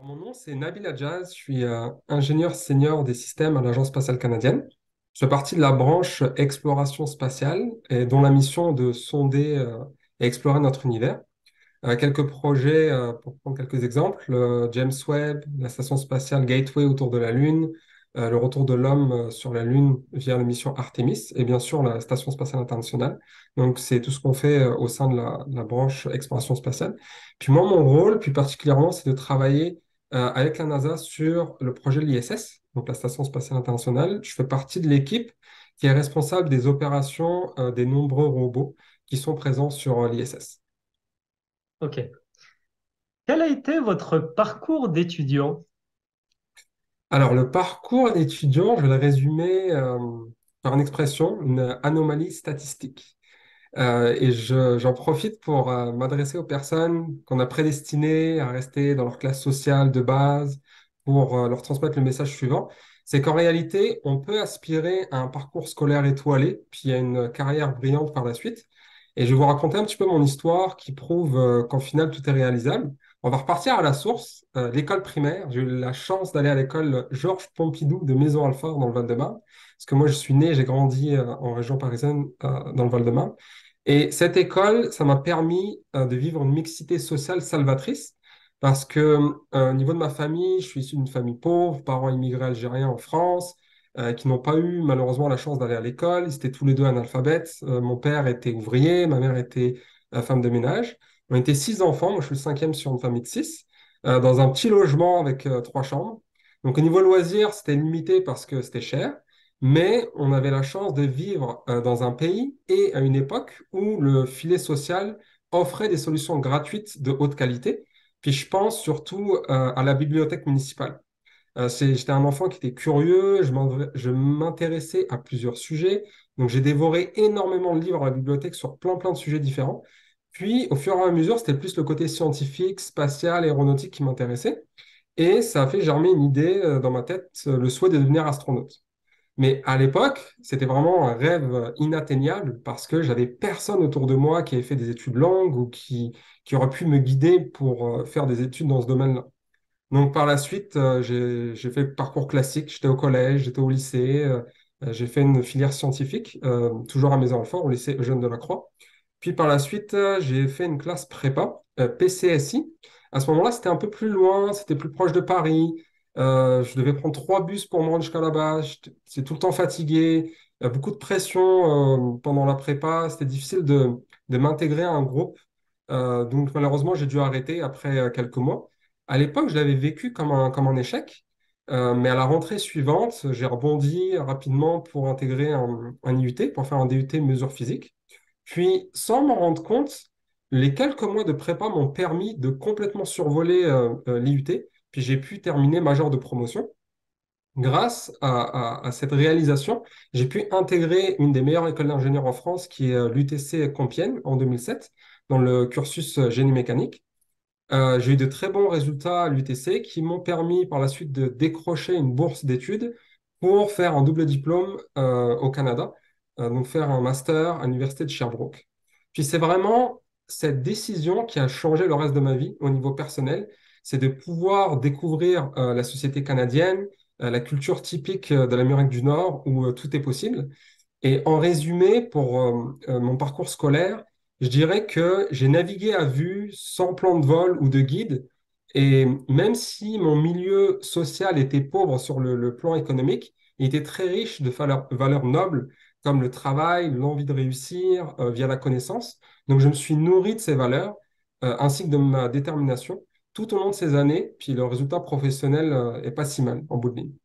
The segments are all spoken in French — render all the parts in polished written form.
Mon nom, c'est Nabil Adjaz, je suis ingénieur senior des systèmes à l'Agence spatiale canadienne. Je fais partie de la branche exploration spatiale et dont la mission est de sonder et explorer notre univers. Quelques projets, pour prendre quelques exemples, James Webb, la station spatiale Gateway autour de la Lune, le retour de l'homme sur la Lune via la mission Artemis et bien sûr la station spatiale internationale. Donc c'est tout ce qu'on fait au sein de la branche exploration spatiale. Puis moi, mon rôle, plus particulièrement, c'est de travailler avec la NASA sur le projet de l'ISS, donc la station spatiale internationale. Je fais partie de l'équipe qui est responsable des opérations des nombreux robots qui sont présents sur l'ISS. Ok. Quel a été votre parcours d'étudiant? Alors, le parcours d'étudiant, je vais le résumer par une expression, une anomalie statistique. J'en profite pour m'adresser aux personnes qu'on a prédestinées à rester dans leur classe sociale de base pour leur transmettre le message suivant. C'est qu'en réalité, on peut aspirer à un parcours scolaire étoilé, puis à une carrière brillante par la suite. Et je vais vous raconter un petit peu mon histoire qui prouve qu'en final, tout est réalisable. On va repartir à la source, l'école primaire. J'ai eu la chance d'aller à l'école Georges Pompidou de Maison-Alfort dans le Val-de-Marne. Parce que moi, je suis né, j'ai grandi en région parisienne dans le Val-de-Marne. Et cette école, ça m'a permis de vivre une mixité sociale salvatrice parce que au niveau de ma famille, je suis issu d'une famille pauvre, parents immigrés algériens en France, qui n'ont pas eu malheureusement la chance d'aller à l'école. Ils étaient tous les deux analphabètes. Mon père était ouvrier, ma mère était femme de ménage. On était six enfants, moi je suis le cinquième sur une famille de six, dans un petit logement avec trois chambres. Donc au niveau loisirs, c'était limité parce que c'était cher. Mais on avait la chance de vivre dans un pays et à une époque où le filet social offrait des solutions gratuites de haute qualité. Puis je pense surtout à la bibliothèque municipale. J'étais un enfant qui était curieux, je m'intéressais à plusieurs sujets. Donc j'ai dévoré énormément de livres à la bibliothèque sur plein de sujets différents. Puis au fur et à mesure, c'était plus le côté scientifique, spatial, aéronautique qui m'intéressait. Et ça a fait germer une idée dans ma tête, le souhait de devenir astronaute. Mais à l'époque, c'était vraiment un rêve inatteignable parce que j'avais personne autour de moi qui avait fait des études longues ou qui aurait pu me guider pour faire des études dans ce domaine-là. Donc par la suite, j'ai fait le parcours classique. J'étais au collège, j'étais au lycée, j'ai fait une filière scientifique, toujours à Maison-Alfort, au lycée Eugène Delacroix. Puis par la suite, j'ai fait une classe prépa, PCSI. À ce moment-là, c'était un peu plus loin, c'était plus proche de Paris. Je devais prendre trois bus pour me rendre jusqu'à là-bas. C'est tout le temps fatigué, beaucoup de pression pendant la prépa. C'était difficile de m'intégrer à un groupe. Donc malheureusement, j'ai dû arrêter après quelques mois. À l'époque, je l'avais vécu comme un échec. Mais à la rentrée suivante, j'ai rebondi rapidement pour intégrer un IUT, pour faire un DUT mesures physiques. Puis, sans m'en rendre compte, les quelques mois de prépa m'ont permis de complètement survoler l'IUT, puis j'ai pu terminer major de promotion. Grâce à cette réalisation, j'ai pu intégrer une des meilleures écoles d'ingénieurs en France, qui est l'UTC Compiègne en 2007, dans le cursus génie mécanique. J'ai eu de très bons résultats à l'UTC qui m'ont permis par la suite de décrocher une bourse d'études pour faire un double diplôme au Canada, donc faire un master à l'Université de Sherbrooke. Puis c'est vraiment cette décision qui a changé le reste de ma vie au niveau personnel, c'est de pouvoir découvrir la société canadienne, la culture typique de l'Amérique du Nord où tout est possible. Et en résumé, pour mon parcours scolaire, je dirais que j'ai navigué à vue sans plan de vol ou de guide. Et même si mon milieu social était pauvre sur le plan économique, il était très riche de valeurs nobles comme le travail, l'envie de réussir via la connaissance. Donc je me suis nourri de ces valeurs ainsi que de ma détermination tout au long de ces années. Puis le résultat professionnel est pas si mal en bout de ligne.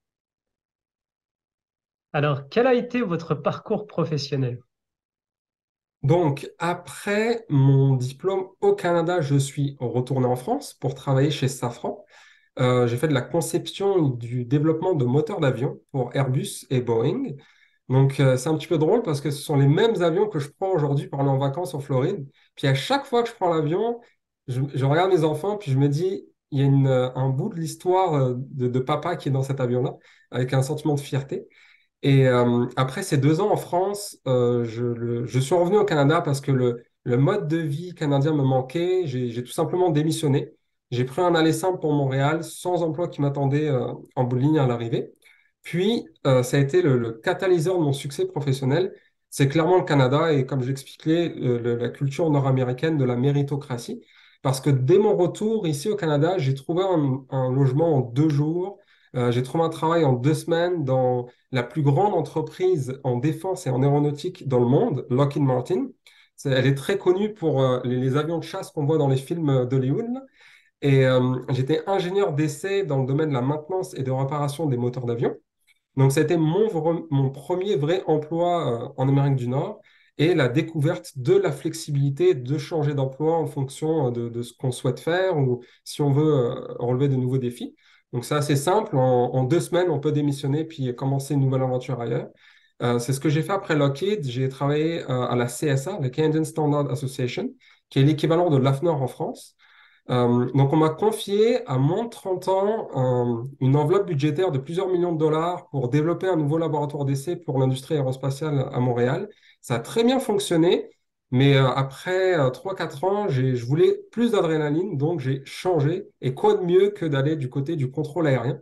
Alors, quel a été votre parcours professionnel? Donc, après mon diplôme au Canada, je suis retourné en France pour travailler chez Safran. J'ai fait de la conception et du développement de moteurs d'avion pour Airbus et Boeing. Donc, c'est un petit peu drôle parce que ce sont les mêmes avions que je prends aujourd'hui pour aller en vacances en Floride. Puis à chaque fois que je prends l'avion, je regarde mes enfants, puis je me dis, il y a un bout de l'histoire de papa qui est dans cet avion-là, avec un sentiment de fierté. Et après ces 2 ans en France, je suis revenu au Canada parce que le mode de vie canadien me manquait. J'ai tout simplement démissionné. J'ai pris un aller simple pour Montréal, sans emploi qui m'attendait en bout de ligne à l'arrivée. Puis, ça a été le catalyseur de mon succès professionnel. C'est clairement le Canada et comme j'expliquais, la culture nord-américaine de la méritocratie. Parce que dès mon retour ici au Canada, j'ai trouvé un logement en 2 jours. J'ai trouvé un travail en 2 semaines dans la plus grande entreprise en défense et en aéronautique dans le monde, Lockheed Martin. Elle est très connue pour les avions de chasse qu'on voit dans les films d'Hollywood, là. Et j'étais ingénieur d'essai dans le domaine de la maintenance et de réparation des moteurs d'avion. Donc, ça a été mon premier vrai emploi en Amérique du Nord et la découverte de la flexibilité de changer d'emploi en fonction de ce qu'on souhaite faire ou si on veut relever de nouveaux défis. Donc, c'est assez simple. En 2 semaines, on peut démissionner puis commencer une nouvelle aventure ailleurs. C'est ce que j'ai fait après Lockheed. J'ai travaillé à la CSA, la Canadian Standard Association, qui est l'équivalent de l'AFNOR en France. Donc, on m'a confié à moins de 30 ans une enveloppe budgétaire de plusieurs millions de dollars pour développer un nouveau laboratoire d'essai pour l'industrie aérospatiale à Montréal. Ça a très bien fonctionné, mais après 3-4 ans, je voulais plus d'adrénaline, donc j'ai changé. Et quoi de mieux que d'aller du côté du contrôle aérien?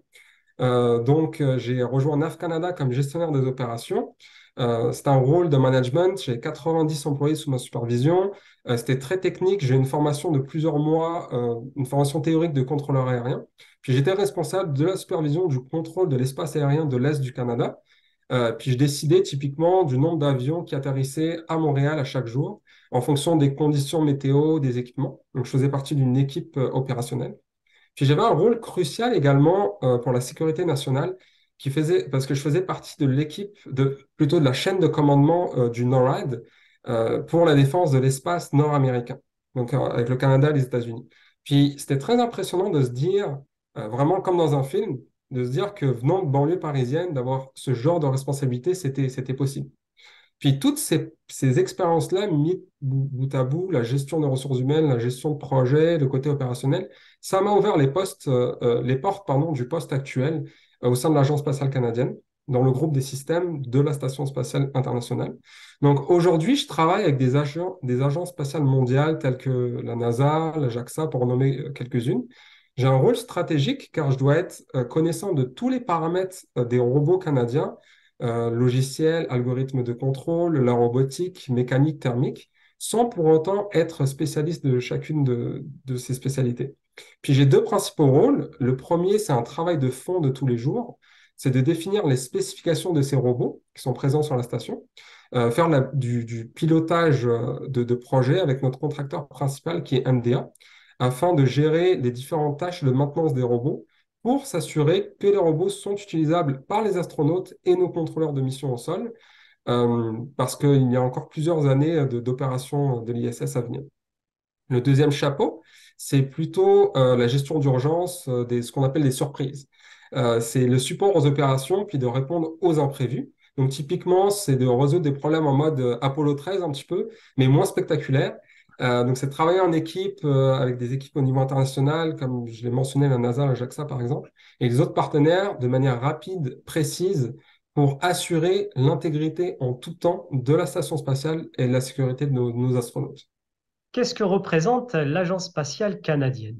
Donc, j'ai rejoint NAV Canada comme gestionnaire des opérations. C'est un rôle de management. J'ai 90 employés sous ma supervision. C'était très technique. J'ai une formation de plusieurs mois, une formation théorique de contrôleur aérien. Puis j'étais responsable de la supervision du contrôle de l'espace aérien de l'Est du Canada. Puis je décidais typiquement du nombre d'avions qui atterrissaient à Montréal à chaque jour en fonction des conditions météo, des équipements. Donc, je faisais partie d'une équipe opérationnelle. Puis j'avais un rôle crucial également pour la sécurité nationale parce que je faisais partie de l'équipe plutôt de la chaîne de commandement du NORAD pour la défense de l'espace nord-américain, donc avec le Canada et les États-Unis. Puis c'était très impressionnant de se dire, vraiment comme dans un film, de se dire que venant de banlieue parisienne, d'avoir ce genre de responsabilité, c'était possible. Puis toutes ces expériences-là, mises bout à bout, la gestion des ressources humaines, la gestion de projet, le côté opérationnel, ça m'a ouvert les portes, pardon, du poste actuel au sein de l'Agence spatiale canadienne, dans le groupe des systèmes de la Station spatiale internationale. Donc aujourd'hui, je travaille avec des agences spatiales mondiales telles que la NASA, la JAXA, pour en nommer quelques-unes. J'ai un rôle stratégique car je dois être connaissant de tous les paramètres des robots canadiens logiciel, algorithme de contrôle, la robotique, mécanique, thermique, sans pour autant être spécialiste de chacune de ces spécialités. Puis j'ai deux principaux rôles. Le premier, c'est un travail de fond de tous les jours. C'est de définir les spécifications de ces robots qui sont présents sur la station, faire du pilotage de projet avec notre contracteur principal qui est MDA, afin de gérer les différentes tâches de maintenance des robots pour s'assurer que les robots sont utilisables par les astronautes et nos contrôleurs de mission au sol, parce qu'il y a encore plusieurs années d'opérations de l'ISS à venir. Le deuxième chapeau, c'est plutôt la gestion d'urgence, ce qu'on appelle des surprises. C'est le support aux opérations, puis de répondre aux imprévus. Donc typiquement, c'est de résoudre des problèmes en mode Apollo 13 un petit peu, mais moins spectaculaire. Donc c'est de travailler en équipe avec des équipes au niveau international, comme je l'ai mentionné, la NASA, la JAXA par exemple, et les autres partenaires de manière rapide, précise, pour assurer l'intégrité en tout temps de la station spatiale et la sécurité de nos astronautes. Qu'est-ce que représente l'Agence spatiale canadienne?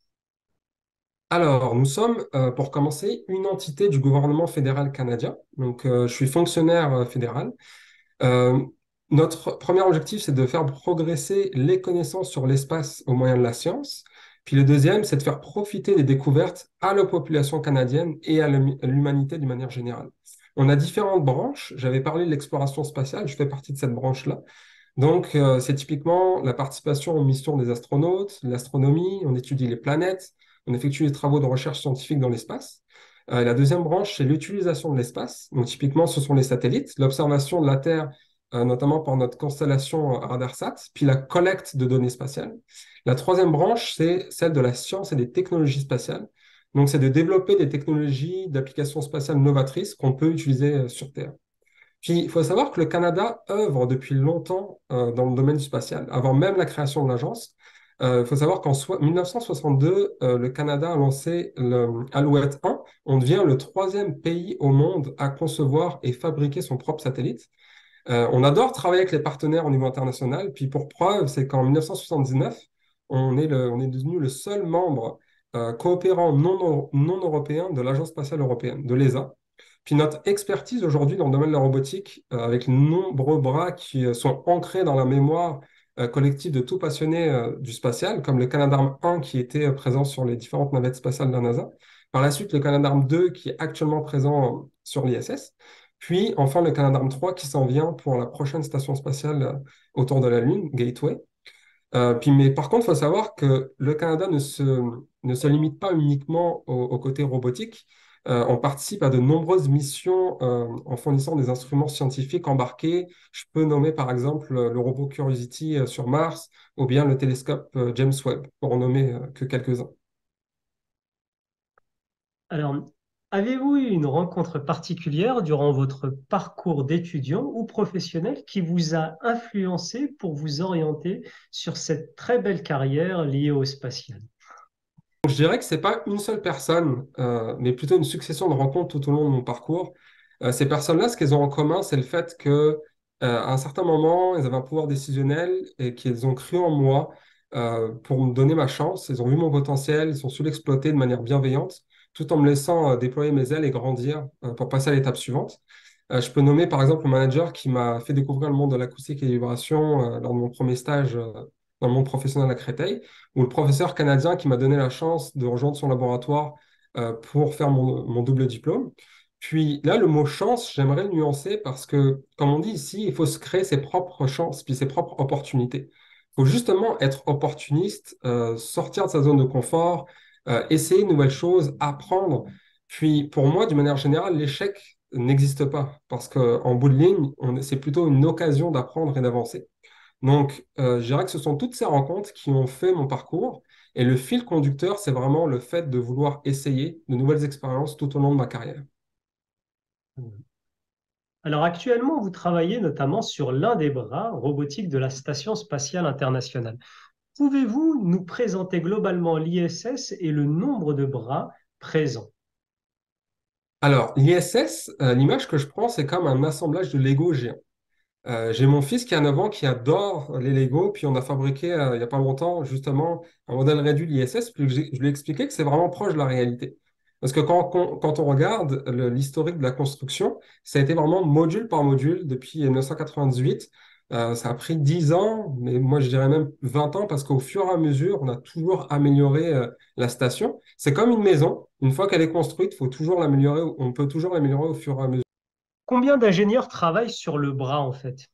Alors, nous sommes, pour commencer, une entité du gouvernement fédéral canadien. Donc, je suis fonctionnaire fédéral. Euh, Notre premier objectif, c'est de faire progresser les connaissances sur l'espace au moyen de la science. Puis le deuxième, c'est de faire profiter des découvertes à la population canadienne et à l'humanité d'une manière générale. On a différentes branches. J'avais parlé de l'exploration spatiale, je fais partie de cette branche-là. Donc, c'est typiquement la participation aux missions des astronautes, l'astronomie, on étudie les planètes, on effectue des travaux de recherche scientifique dans l'espace. La deuxième branche, c'est l'utilisation de l'espace. Donc, typiquement, ce sont les satellites, l'observation de la Terre, notamment par notre constellation RadarSat, puis la collecte de données spatiales. La troisième branche, c'est celle de la science et des technologies spatiales. Donc, c'est de développer des technologies d'application spatiale novatrices qu'on peut utiliser sur Terre. Puis, il faut savoir que le Canada œuvre depuis longtemps dans le domaine du spatial, avant même la création de l'agence. Il faut savoir qu'en 1962, le Canada a lancé le Alouette 1. On devient le troisième pays au monde à concevoir et fabriquer son propre satellite. On adore travailler avec les partenaires au niveau international. Puis pour preuve, c'est qu'en 1979, on est devenu le seul membre coopérants non européens de l'Agence spatiale européenne, de l'ESA. Puis notre expertise aujourd'hui dans le domaine de la robotique, avec les nombreux bras qui sont ancrés dans la mémoire collective de tout passionné du spatial, comme le Canadarm1 qui était présent sur les différentes navettes spatiales de la NASA. Par la suite, le Canadarm2 qui est actuellement présent sur l'ISS. Puis enfin le Canadarm3 qui s'en vient pour la prochaine station spatiale autour de la Lune, Gateway. Mais par contre, il faut savoir que le Canada ne se limite pas uniquement au côté robotique. On participe à de nombreuses missions en fournissant des instruments scientifiques embarqués. Je peux nommer par exemple le robot Curiosity sur Mars ou bien le télescope James Webb, pour en nommer que quelques-uns. Alors, avez-vous eu une rencontre particulière durant votre parcours d'étudiant ou professionnel qui vous a influencé pour vous orienter sur cette très belle carrière liée au spatial? Je dirais que c'est pas une seule personne, mais plutôt une succession de rencontres tout au long de mon parcours. Ces personnes-là, ce qu'elles ont en commun, c'est le fait que, à un certain moment, elles avaient un pouvoir décisionnel et qu'elles ont cru en moi pour me donner ma chance. Elles ont vu mon potentiel, ils ont su l'exploiter de manière bienveillante, tout en me laissant déployer mes ailes et grandir pour passer à l'étape suivante. Je peux nommer par exemple le manager qui m'a fait découvrir le monde de l'acoustique et des vibrations lors de mon premier stage dans le monde professionnel à Créteil, ou le professeur canadien qui m'a donné la chance de rejoindre son laboratoire pour faire mon double diplôme. Puis là, le mot chance, j'aimerais le nuancer parce que, comme on dit ici, il faut se créer ses propres chances, puis ses propres opportunités. Il faut justement être opportuniste, sortir de sa zone de confort, essayer de nouvelles choses, apprendre. Puis pour moi, d'une manière générale, l'échec n'existe pas parce qu'en bout de ligne, c'est plutôt une occasion d'apprendre et d'avancer. Donc, je dirais que ce sont toutes ces rencontres qui ont fait mon parcours. Et le fil conducteur, c'est vraiment le fait de vouloir essayer de nouvelles expériences tout au long de ma carrière. Alors actuellement, vous travaillez notamment sur l'un des bras robotiques de la Station spatiale internationale. Pouvez-vous nous présenter globalement l'ISS et le nombre de bras présents? Alors, l'ISS, l'image que je prends, c'est comme un assemblage de Lego géant. J'ai mon fils qui a 9 ans qui adore les Lego, puis on a fabriqué il n'y a pas longtemps justement un modèle réduit de l'ISS, puis je lui ai expliqué que c'est vraiment proche de la réalité. Parce que quand on regarde l'historique de la construction, ça a été vraiment module par module depuis 1998. Ça a pris 10 ans, mais moi je dirais même 20 ans, parce qu'au fur et à mesure, on a toujours amélioré la station. C'est comme une maison, une fois qu'elle est construite, il faut toujours l'améliorer, on peut toujours l'améliorer au fur et à mesure. Combien d'ingénieurs travaillent sur le bras en fait?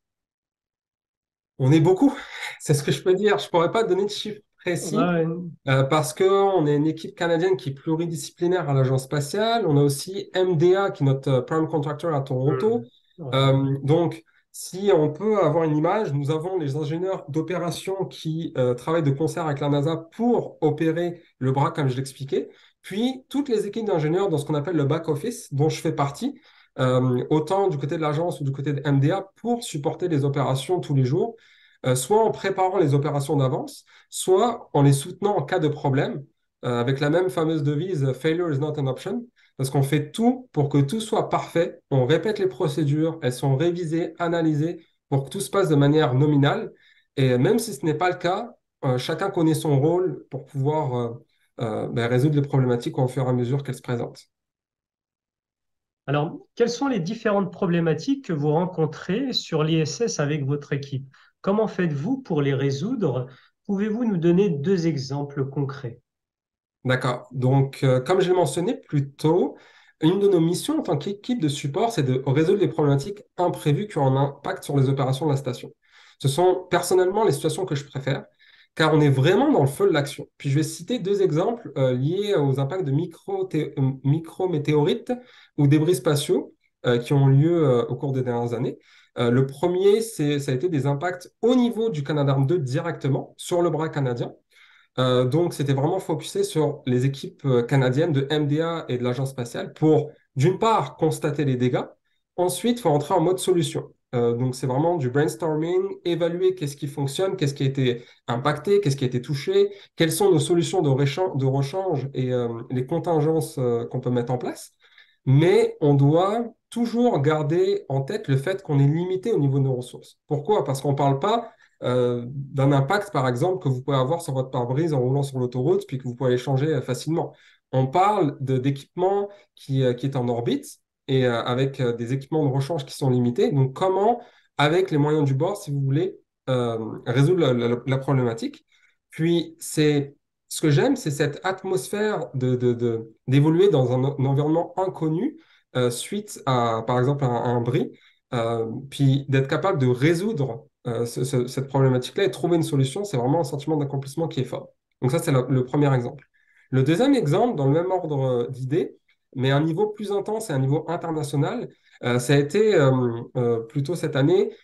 On est beaucoup, c'est ce que je peux dire. Je pourrais pas donner de chiffres précis Ouais, parce qu'on est une équipe canadienne qui est pluridisciplinaire à l'Agence spatiale. On a aussi MDA qui est notre prime contractor à Toronto. ouais. Donc, si on peut avoir une image, nous avons les ingénieurs d'opération qui travaillent de concert avec la NASA pour opérer le bras, comme je l'expliquais. Puis, toutes les équipes d'ingénieurs dans ce qu'on appelle le back-office, dont je fais partie, autant du côté de l'agence ou du côté de MDA, pour supporter les opérations tous les jours, soit en préparant les opérations d'avance, soit en les soutenant en cas de problème, avec la même fameuse devise Failure is not an option, parce qu'on fait tout pour que tout soit parfait. On répète les procédures, elles sont révisées, analysées pour que tout se passe de manière nominale. Et même si ce n'est pas le cas, chacun connaît son rôle pour pouvoir résoudre les problématiques au fur et à mesure qu'elles se présentent. Alors, quelles sont les différentes problématiques que vous rencontrez sur l'ISS avec votre équipe? Comment faites-vous pour les résoudre? Pouvez-vous nous donner deux exemples concrets? D'accord. Donc, comme je l'ai mentionné plus tôt, une de nos missions en tant qu'équipe de support, c'est de résoudre les problématiques imprévues qui ont un impact sur les opérations de la station. Ce sont personnellement les situations que je préfère, car on est vraiment dans le feu de l'action. Puis je vais citer deux exemples liés aux impacts de micrométéorites ou débris spatiaux qui ont lieu au cours des dernières années. Le premier, ça a été des impacts au niveau du Canadarm2 directement sur le bras canadien. Donc, c'était vraiment focusé sur les équipes canadiennes de MDA et de l'Agence spatiale pour, d'une part, constater les dégâts. Ensuite, il faut entrer en mode solution. Donc, c'est vraiment du brainstorming, évaluer qu'est-ce qui fonctionne, qu'est-ce qui a été impacté, qu'est-ce qui a été touché, quelles sont nos solutions de rechange et les contingences qu'on peut mettre en place. Mais on doit toujours garder en tête le fait qu'on est limité au niveau de nos ressources. Pourquoi? Parce qu'on ne parle pas d'un impact, par exemple, que vous pouvez avoir sur votre pare-brise en roulant sur l'autoroute, puis que vous pouvez aller changer facilement. On parle d'équipements qui est en orbite et avec des équipements de rechange qui sont limités. Donc, comment, avec les moyens du bord, si vous voulez, résoudre la problématique. Puis, ce que j'aime, c'est cette atmosphère d'évoluer dans un environnement inconnu suite à, par exemple, un bris, puis d'être capable de résoudre cette problématique-là et trouver une solution, c'est vraiment un sentiment d'accomplissement qui est fort. Donc ça, c'est le premier exemple. Le deuxième exemple, dans le même ordre d'idées, mais à un niveau plus intense et à un niveau international, ça a été plutôt cette année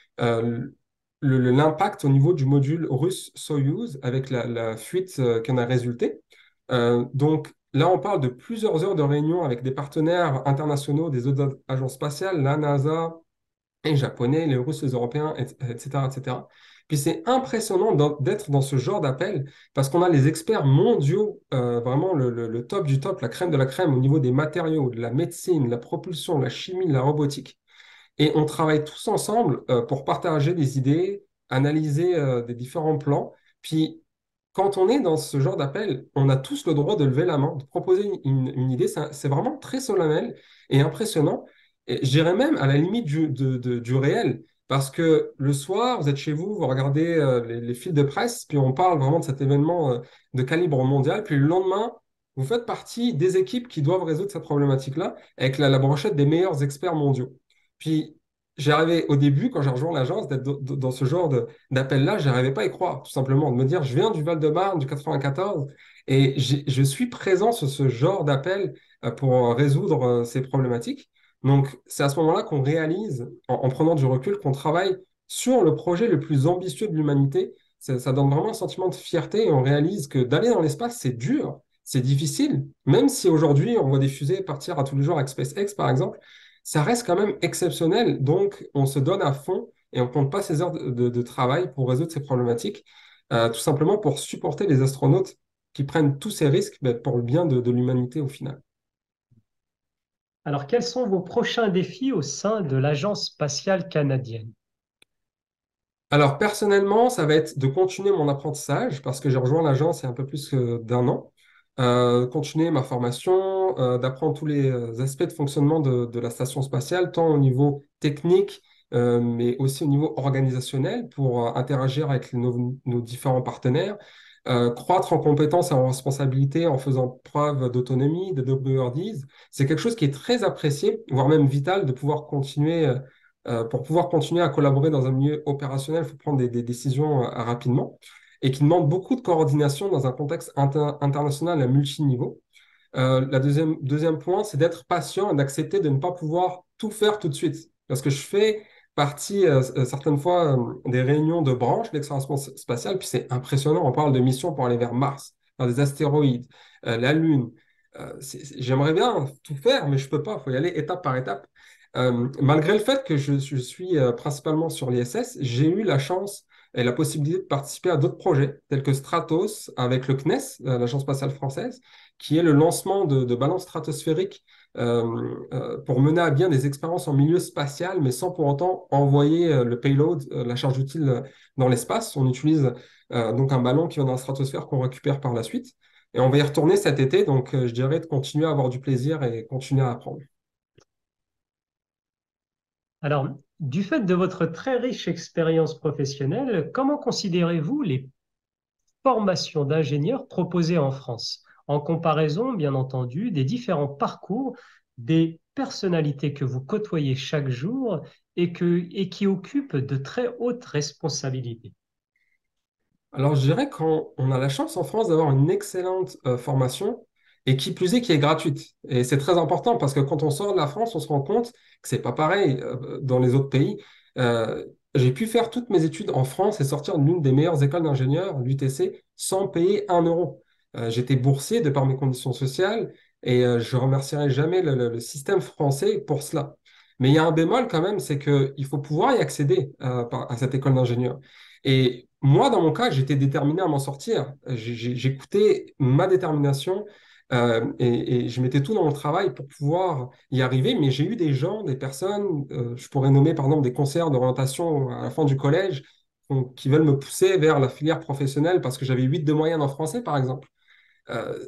l'impact au niveau du module russe Soyouz avec la fuite qui en a résulté. Donc là, on parle de plusieurs heures de réunions avec des partenaires internationaux, des autres agences spatiales, la NASA, les Japonais, les Russes, les Européens, etc., etc. Puis c'est impressionnant d'être dans ce genre d'appel parce qu'on a les experts mondiaux, vraiment le top du top, la crème de la crème au niveau des matériaux, de la médecine, de la propulsion, de la chimie, de la robotique. Et on travaille tous ensemble pour partager des idées, analyser des différents plans. Puis, quand on est dans ce genre d'appel, on a tous le droit de lever la main, de proposer une idée. C'est vraiment très solennel et impressionnant. Et je dirais même à la limite du réel. Parce que le soir, vous êtes chez vous, vous regardez les fils de presse, puis on parle vraiment de cet événement de calibre mondial. Puis le lendemain, vous faites partie des équipes qui doivent résoudre cette problématique-là avec la brochette des meilleurs experts mondiaux. Puis, j'ai arrivé au début, quand j'ai rejoint l'agence, d'être dans ce genre d'appel-là, je n'arrivais pas à y croire, tout simplement, de me dire, je viens du Val-de-Marne, du 94, et je suis présent sur ce genre d'appel pour résoudre ces problématiques. Donc, c'est à ce moment-là qu'on réalise, en prenant du recul, qu'on travaille sur le projet le plus ambitieux de l'humanité. Ça donne vraiment un sentiment de fierté et on réalise que d'aller dans l'espace, c'est dur, c'est difficile. Même si aujourd'hui, on voit des fusées partir à tous les jours avec SpaceX, par exemple, ça reste quand même exceptionnel. Donc, on se donne à fond et on compte pas ses heures de travail pour résoudre ces problématiques, tout simplement pour supporter les astronautes qui prennent tous ces risques ben, pour le bien de l'humanité au final. Alors, quels sont vos prochains défis au sein de l'Agence spatiale canadienne? Alors, personnellement, ça va être de continuer mon apprentissage parce que j'ai rejoint l'agence il y a un peu plus d'un an. Continuer ma formation, d'apprendre tous les aspects de fonctionnement de la station spatiale, tant au niveau technique, mais aussi au niveau organisationnel pour interagir avec nos différents partenaires, croître en compétences et en responsabilité en faisant preuve d'autonomie, de débrouillardise. C'est quelque chose qui est très apprécié, voire même vital, de pouvoir continuer pour pouvoir continuer à collaborer dans un milieu opérationnel, il faut prendre des décisions rapidement et qui demande beaucoup de coordination dans un contexte international à multiniveau. Deuxième point, c'est d'être patient et d'accepter de ne pas pouvoir tout faire tout de suite. Parce que je fais partie certaines fois des réunions de branches de l'exploration spatiale, puis c'est impressionnant, on parle de missions pour aller vers Mars, vers des astéroïdes, la Lune. J'aimerais bien tout faire, mais je ne peux pas, il faut y aller étape par étape. Malgré le fait que je suis principalement sur l'ISS, j'ai eu la chance et la possibilité de participer à d'autres projets, tels que Stratos avec le CNES, l'Agence spatiale française, qui est le lancement de ballons stratosphériques pour mener à bien des expériences en milieu spatial, mais sans pour autant envoyer le payload, la charge utile, dans l'espace. On utilise donc un ballon qui vient dans la stratosphère qu'on récupère par la suite. Et on va y retourner cet été, donc je dirais de continuer à avoir du plaisir et continuer à apprendre. Alors, du fait de votre très riche expérience professionnelle, comment considérez-vous les formations d'ingénieurs proposées en France, en comparaison, bien entendu, des différents parcours des personnalités que vous côtoyez chaque jour et qui occupent de très hautes responsabilités? Alors, je dirais qu'on a la chance en France d'avoir une excellente formation et qui plus est, qui est gratuite. Et c'est très important parce que quand on sort de la France, on se rend compte que c'est pas pareil dans les autres pays. J'ai pu faire toutes mes études en France et sortir de l'une des meilleures écoles d'ingénieurs, l'UTC, sans payer un euro. J'étais boursier de par mes conditions sociales et je remercierai jamais le système français pour cela. Mais il y a un bémol quand même, c'est qu'il faut pouvoir y accéder à cette école d'ingénieur. Et moi, dans mon cas, j'étais déterminé à m'en sortir. J'écoutais ma détermination et je mettais tout dans mon travail pour pouvoir y arriver. Mais j'ai eu des gens, des personnes, je pourrais nommer par exemple des conseillers d'orientation à la fin du collège, qui veulent me pousser vers la filière professionnelle parce que j'avais 8 de moyenne en français, par exemple. Euh,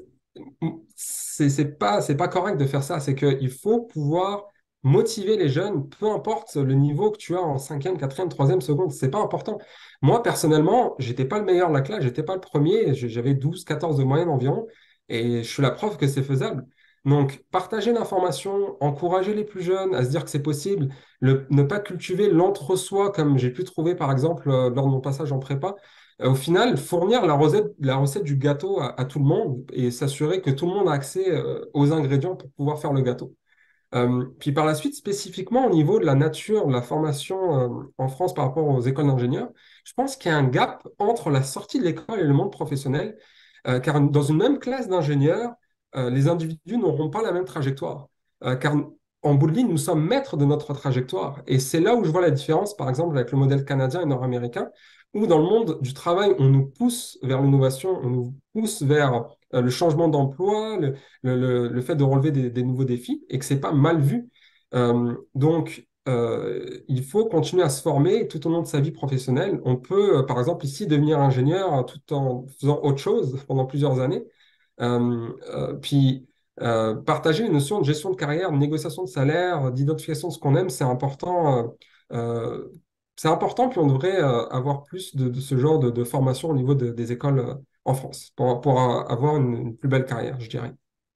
c'est pas correct de faire ça. C'est qu'il faut pouvoir motiver les jeunes, peu importe le niveau que tu as en cinquième, quatrième, troisième seconde. C'est pas important. Moi, personnellement, j'étais pas le meilleur de la classe, j'étais pas le premier. J'avais 12, 14 de moyenne environ. Et je suis la preuve que c'est faisable. Donc, partager l'information, encourager les plus jeunes à se dire que c'est possible, ne pas cultiver l'entre-soi comme j'ai pu trouver par exemple lors de mon passage en prépa. Au final, fournir la recette du gâteau à tout le monde et s'assurer que tout le monde a accès aux ingrédients pour pouvoir faire le gâteau. Puis par la suite, spécifiquement au niveau de la nature, de la formation en France par rapport aux écoles d'ingénieurs, je pense qu'il y a un gap entre la sortie de l'école et le monde professionnel, car dans une même classe d'ingénieurs, les individus n'auront pas la même trajectoire. Car en bout de ligne, nous sommes maîtres de notre trajectoire. Et c'est là où je vois la différence, par exemple, avec le modèle canadien et nord-américain, où dans le monde du travail, on nous pousse vers l'innovation, on nous pousse vers le changement d'emploi, le fait de relever des nouveaux défis et que c'est pas mal vu. Il faut continuer à se former tout au long de sa vie professionnelle. On peut, par exemple, ici devenir ingénieur tout en faisant autre chose pendant plusieurs années. Puis, partager les notions de gestion de carrière, de négociation de salaire, d'identification de ce qu'on aime, c'est important. C'est important, puis on devrait avoir plus de ce genre de formation au niveau des écoles en France pour avoir une plus belle carrière, je dirais.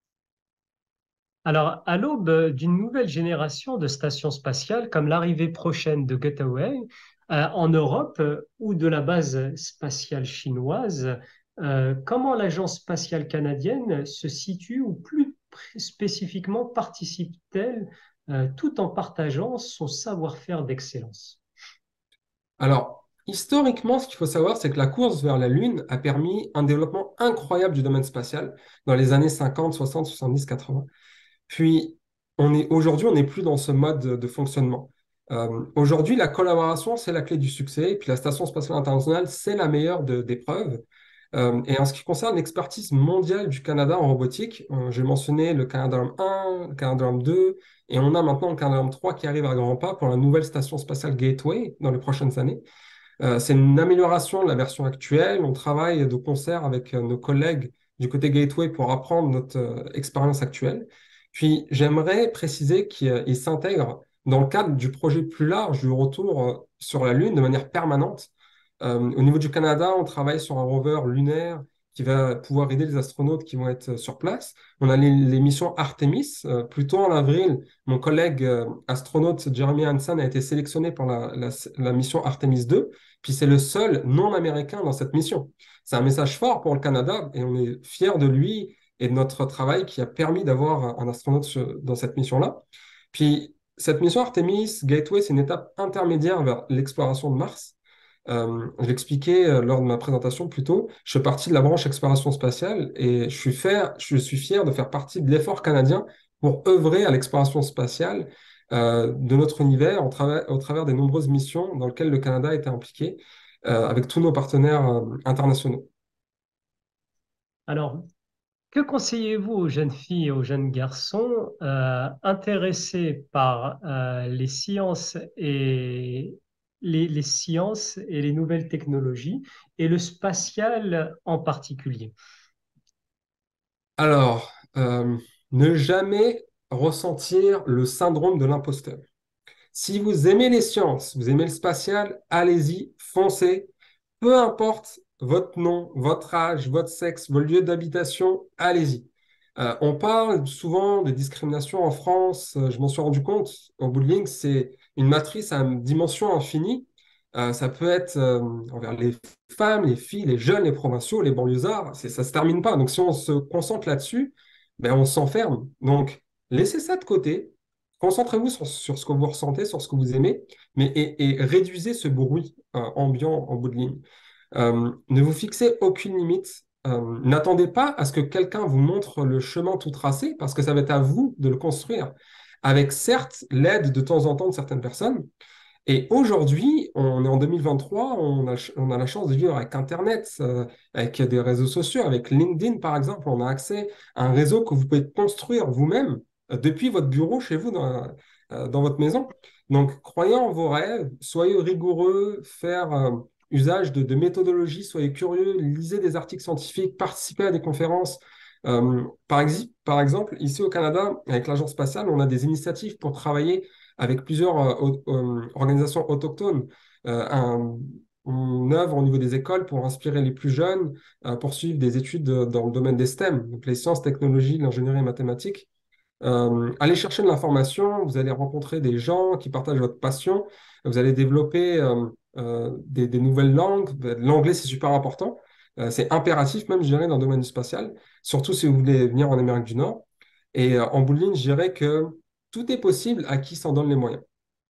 Alors, à l'aube d'une nouvelle génération de stations spatiales, comme l'arrivée prochaine de Gateway en Europe ou de la base spatiale chinoise, comment l'Agence spatiale canadienne se situe ou plus spécifiquement participe-t-elle tout en partageant son savoir-faire d'excellence? Alors, historiquement, ce qu'il faut savoir, c'est que la course vers la Lune a permis un développement incroyable du domaine spatial dans les années 50, 60, 70, 80. Puis, aujourd'hui, on n'est plus dans ce mode de fonctionnement. Aujourd'hui, la collaboration, c'est la clé du succès. Et puis, la Station spatiale internationale, c'est la meilleure des preuves. Et en ce qui concerne l'expertise mondiale du Canada en robotique, j'ai mentionné le Canadarm 1, le Canadarm 2, et on a maintenant le Canadarm 3 qui arrive à grands pas pour la nouvelle station spatiale Gateway dans les prochaines années. C'est une amélioration de la version actuelle. On travaille de concert avec nos collègues du côté Gateway pour apprendre notre expérience actuelle. Puis, j'aimerais préciser qu'il s'intègre dans le cadre du projet plus large du retour sur la Lune de manière permanente. Au niveau du Canada, on travaille sur un rover lunaire qui va pouvoir aider les astronautes qui vont être sur place. On a les missions Artemis. Plus tôt en avril, mon collègue astronaute Jeremy Hansen a été sélectionné pour la mission Artemis 2. Puis c'est le seul non-américain dans cette mission. C'est un message fort pour le Canada et on est fiers de lui et de notre travail qui a permis d'avoir un astronaute dans cette mission-là. Puis cette mission Artemis Gateway, c'est une étape intermédiaire vers l'exploration de Mars. Je l'expliquais lors de ma présentation plus tôt, je fais partie de la branche exploration spatiale et je suis fier de faire partie de l'effort canadien pour œuvrer à l'exploration spatiale de notre univers au travers des nombreuses missions dans lesquelles le Canada a été impliqué avec tous nos partenaires internationaux. Alors, que conseillez-vous aux jeunes filles et aux jeunes garçons intéressés par les sciences et les sciences et les nouvelles technologies et le spatial en particulier? Alors, ne jamais ressentir le syndrome de l'imposteur. Si vous aimez les sciences, vous aimez le spatial, allez-y, foncez. Peu importe votre nom, votre âge, votre sexe, vos lieux d'habitation, allez-y. On parle souvent de discrimination en France. Je m'en suis rendu compte. Au bout de ligne, c'est une matrice à dimension infinie. Ça peut être envers les femmes, les filles, les jeunes, les provinciaux, les banlieusards. Ça ne se termine pas. Donc, si on se concentre là-dessus, ben, on s'enferme. Donc, laissez ça de côté. Concentrez-vous sur ce que vous ressentez, sur ce que vous aimez, et réduisez ce bruit ambiant en bout de ligne. Ne vous fixez aucune limite. N'attendez pas à ce que quelqu'un vous montre le chemin tout tracé, parce que ça va être à vous de le construire, avec certes l'aide de temps en temps de certaines personnes. Et aujourd'hui, on est en 2023, on a la chance de vivre avec Internet, avec des réseaux sociaux, avec LinkedIn par exemple, on a accès à un réseau que vous pouvez construire vous-même depuis votre bureau chez vous dans votre maison. Donc, croyez en vos rêves, soyez rigoureux, faire usage de méthodologie, soyez curieux, lisez des articles scientifiques, participez à des conférences. Par exemple, ici au Canada, avec l'Agence spatiale, on a des initiatives pour travailler avec plusieurs organisations autochtones. Euh, un- on œuvre au niveau des écoles pour inspirer les plus jeunes à poursuivre des études dans le domaine des STEM, donc les sciences, technologies, l'ingénierie et mathématiques. Allez chercher de l'information, vous allez rencontrer des gens qui partagent votre passion, vous allez développer des nouvelles langues. L'anglais, c'est super important. C'est impératif même, je dirais, dans le domaine du spatial, surtout si vous voulez venir en Amérique du Nord. Et en bout de ligne, je dirais que tout est possible à qui s'en donne les moyens.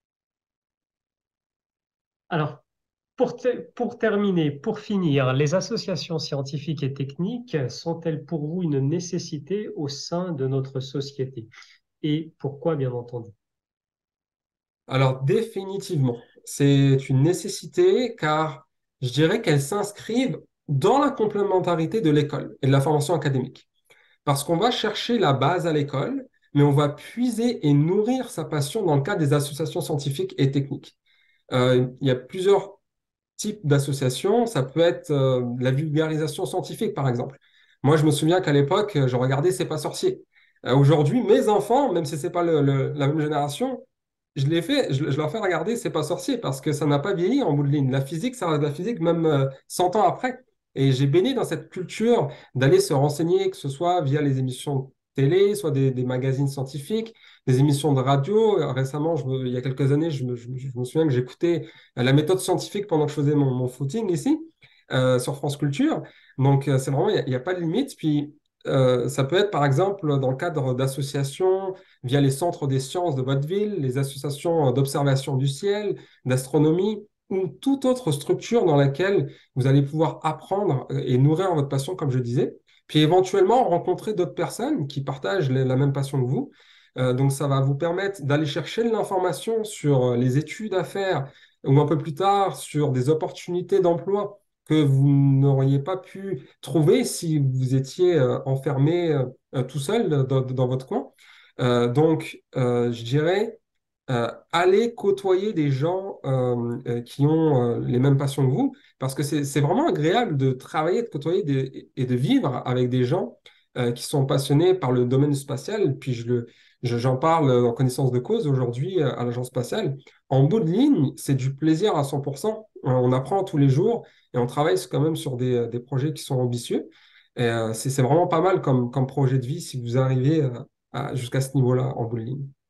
Alors, pour terminer, pour finir, les associations scientifiques et techniques sont-elles pour vous une nécessité au sein de notre société? Et pourquoi, bien entendu? Alors, définitivement, c'est une nécessité car je dirais qu'elles s'inscrivent dans la complémentarité de l'école et de la formation académique. Parce qu'on va chercher la base à l'école, mais on va puiser et nourrir sa passion dans le cadre des associations scientifiques et techniques. Il y a plusieurs types d'associations. Ça peut être la vulgarisation scientifique, par exemple. Moi, je me souviens qu'à l'époque, je regardais C'est pas sorcier. Aujourd'hui, mes enfants, même si c'est pas la même génération, je leur fais regarder C'est pas sorcier parce que ça n'a pas vieilli en bout de ligne. La physique, ça reste de la physique même 100 ans après. Et j'ai baigné dans cette culture d'aller se renseigner, que ce soit via les émissions de télé, soit des magazines scientifiques, des émissions de radio. Récemment, il y a quelques années, je me souviens que j'écoutais la méthode scientifique pendant que je faisais mon footing ici, sur France Culture. Donc, c'est vraiment, il n'y a pas de limite. Puis, ça peut être, par exemple, dans le cadre d'associations via les centres des sciences de votre ville, les associations d'observation du ciel, d'astronomie, ou toute autre structure dans laquelle vous allez pouvoir apprendre et nourrir votre passion, comme je disais. Puis, éventuellement, rencontrer d'autres personnes qui partagent la même passion que vous. Donc, ça va vous permettre d'aller chercher de l'information sur les études à faire ou un peu plus tard sur des opportunités d'emploi que vous n'auriez pas pu trouver si vous étiez enfermé tout seul dans votre coin. Je dirais, allez côtoyer des gens qui ont les mêmes passions que vous, parce que c'est vraiment agréable de travailler, de côtoyer et de vivre avec des gens qui sont passionnés par le domaine spatial. Puis j'en parle en connaissance de cause aujourd'hui à l'agence spatiale. En bout de ligne, c'est du plaisir à 100%. On apprend tous les jours et on travaille quand même sur des projets qui sont ambitieux. Et c'est vraiment pas mal comme projet de vie si vous arrivez jusqu'à ce niveau-là en bout de ligne.